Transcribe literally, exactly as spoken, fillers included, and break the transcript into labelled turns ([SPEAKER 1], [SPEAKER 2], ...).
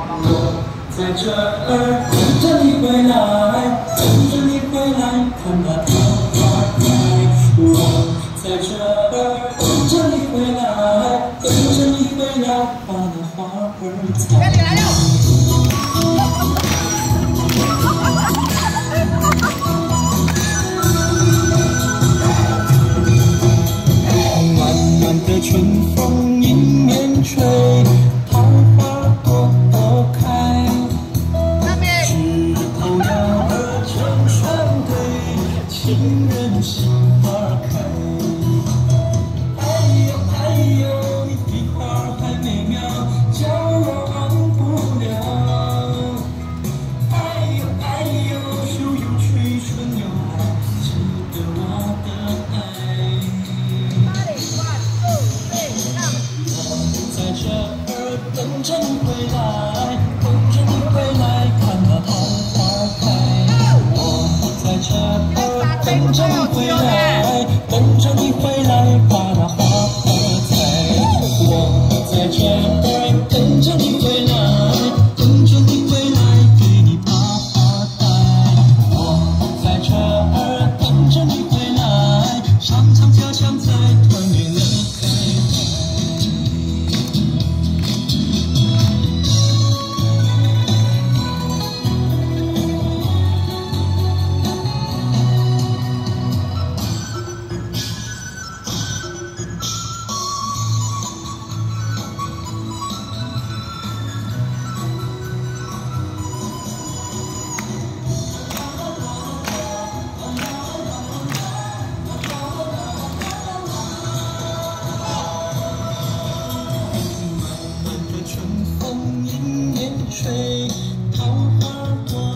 [SPEAKER 1] 我在这儿等着你回来，等着你回来，看那桃花开。我在这儿等着你回来，等着你回来，把那花儿采。暖暖的春风迎面吹，桃花朵朵开。枝头鸟儿成双对，情人心花开。哎呦哎呦，你的花还美妙，叫我忘不了。哎呦哎呦，秋又吹，春又来，记得我的爱。在这儿等着你回来，等着你回来，看那桃花开。我在这儿等着你回来，等着你回来，把那花儿采。我在这儿等着你回来，等着你回来，给你把花带。我在这儿等着你回来，常常家乡在团圆乐开怀。春风迎面吹，桃花朵